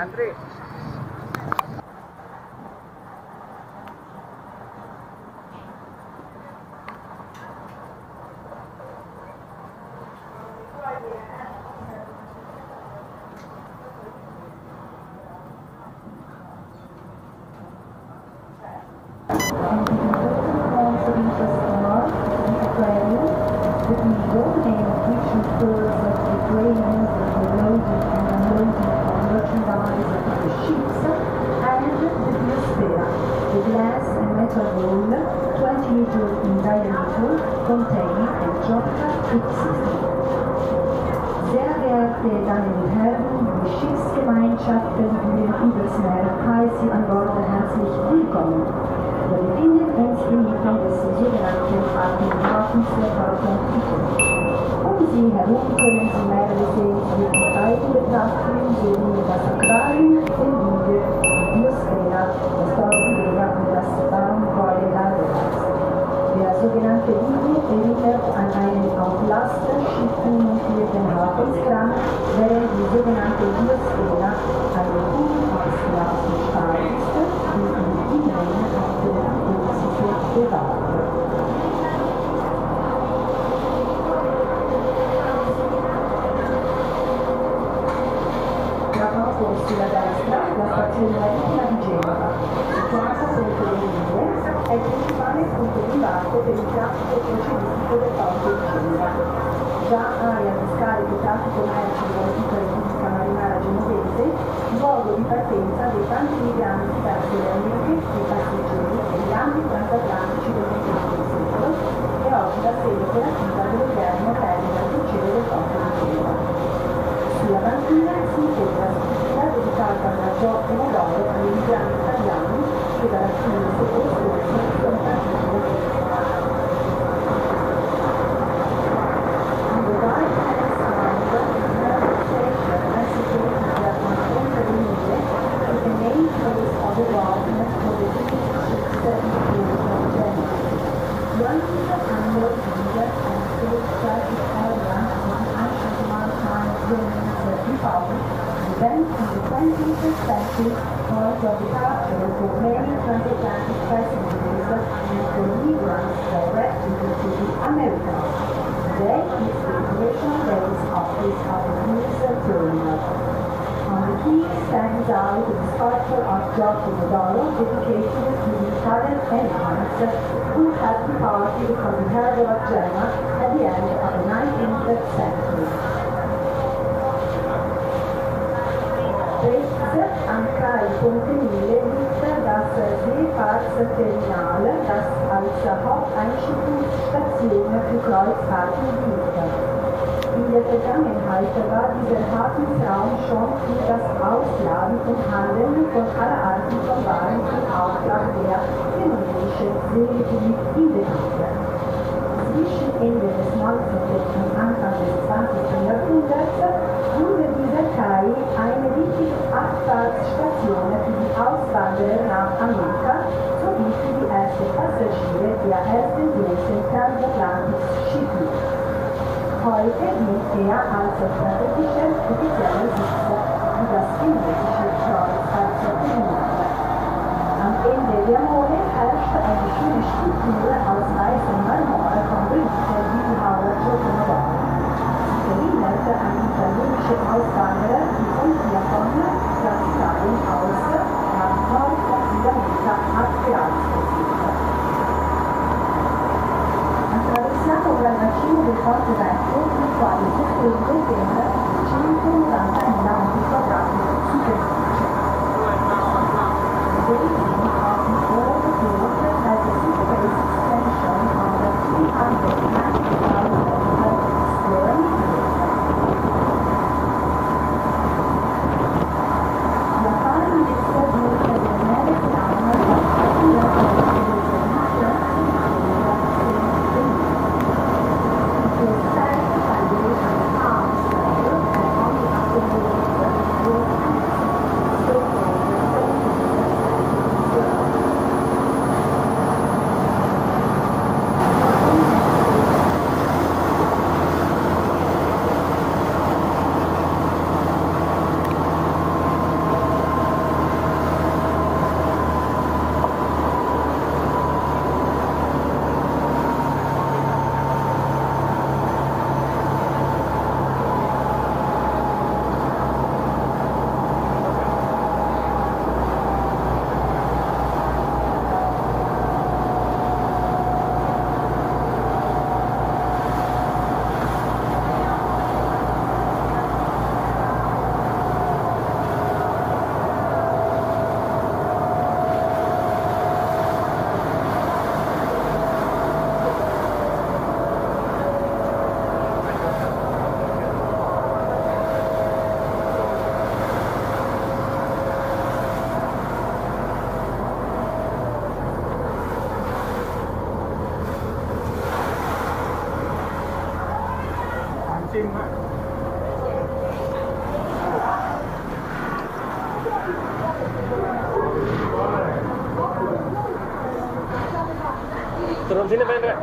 Andrea. Um sie herum können Sie mehrere Sehenswürdigkeiten betrachten, sowie das Aquarium, den Liege, die Biosphäre, das Torsidea und das Baumwolle Landeplatz. Der sogenannte Liege erinnert an einen auf Lastenschiffen montierten Hafenstrand, während die sogenannte Biosphäre eine unausgelassene Stahl ist, die im Inneren auf der Biosphäre bewahrt wird. Sulla destra la stazione marittima di Genova, situata sotto le linee, è il principale punto di imbarco per il traffico crocieristico del porto di Genova. Già area di scarico traffico merci dell'antica Repubblica Marinara Genovese, luogo di partenza dei tanti migranti verso le Americhe, dei passeggeri e gli ambiti transatlantici del XX secolo, e oggi la sede operativa dell'odierno terminal crociere del porto di Genova. Sulla banchina si incontra dedicata al gioco lavoro agli immigrati italiani che dalla fine del secolo scorso sono partiti da Genova. On the right hand side, the station has situated on Porto Antico with the main place of the dock for the British ships in Porto Genoa. Running under the and safe traffic area of the ancient maritime Roman Republic, then in the 20th century, point of departure for many transatlantic passengers and for migrants directly to the Americas. Today is the operational base office of the cruise terminal. On the quay stands out the sculpture of Giotto Modoro dedicated to the Italian emigrants who had departed from the harbor of Genoa at the end of the 19th century. Anche il Ponte Mille liegt das Seefahrtsterminal, das als Haupteinschiffungsstation für Kreuzfahrten diente. In der Vergangenheit war dieser Hafenraum schon für das Ausladen und Handeln von aller Art von Waren im Auftrag der genuesischen Seerepublik in Betrieb. Zwischen Ende des 19. und Anfang des 20. Jahrhunderts wurde dieser Kai eine wichtige Abfahrtsstation für die Auswanderer nach Amerika sowie für die ersten Passagiere der ersten großen Transatlantik-Schiffe. Heute dient er als strategischer offizieller Sitz für das chinesische Kreuzfahrtterminal. Am Ende der Mole herrscht eine schöne Struktur aus weißem Marmor von Brücken Bildhauer Giotto Modoro. Sie erinnert an italienische Auswanderer, die von Japan nach Italien aus nach Nord-Südamerika abgereist sind. Attraversiamo ora il bacino del Porto Vecchio, il quale si estende per 190.000 metri quadrati di superficie. The beginning of the old port has a surface extension of 390,000 square meters. La fine distribuita dell'American Stronzine vai.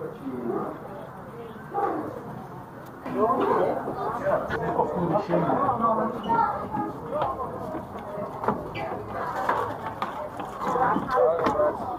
Porto Antico Genoa.